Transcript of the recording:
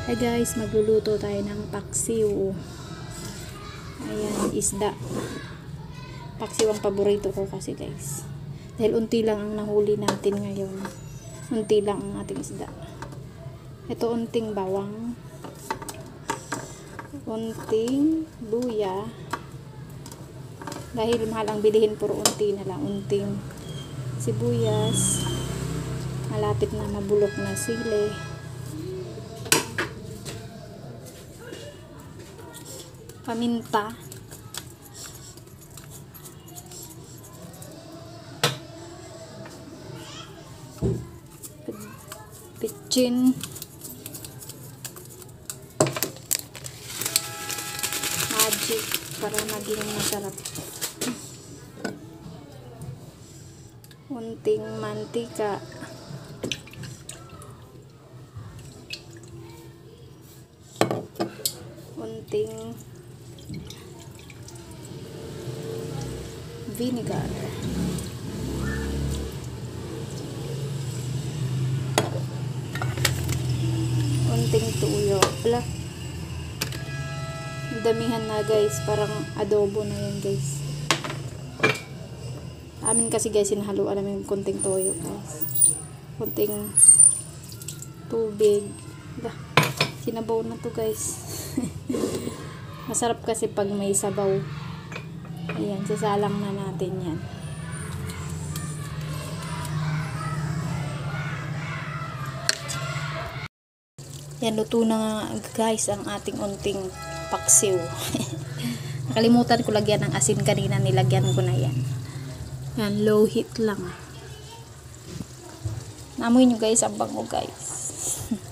Hey guys, magluluto tayo ng paksiw. Ayan, isda. Paksiw ang paborito ko kasi guys. Dahil unti lang ang nahuli natin ngayon. Unti lang ang ating isda. Ito unting bawang. Unting luya. Dahil mahal ang bilihin, puro unti na lang. Unting sibuyas. Malapit na mabulok na sili. Paminta. Pitchin. Magic para maging masarap. Unting mantika. Unting vinegar. Unting tuyo. Damihan na guys, parang adobo na yan guys. Amin kasi guys, sinahaluan namin kunting toyo guys. Kunting tubig. Sinabaw na to guys. Masarap kasi pag may sabaw. Ayan, sasalang na natin yan. Yan, luto na guys ang ating unting paksiw. Nakalimutan ko lagyan ng asin kanina, nilagyan ko na yan. Yan, low heat lang. Namoy nyo guys, ang bango guys.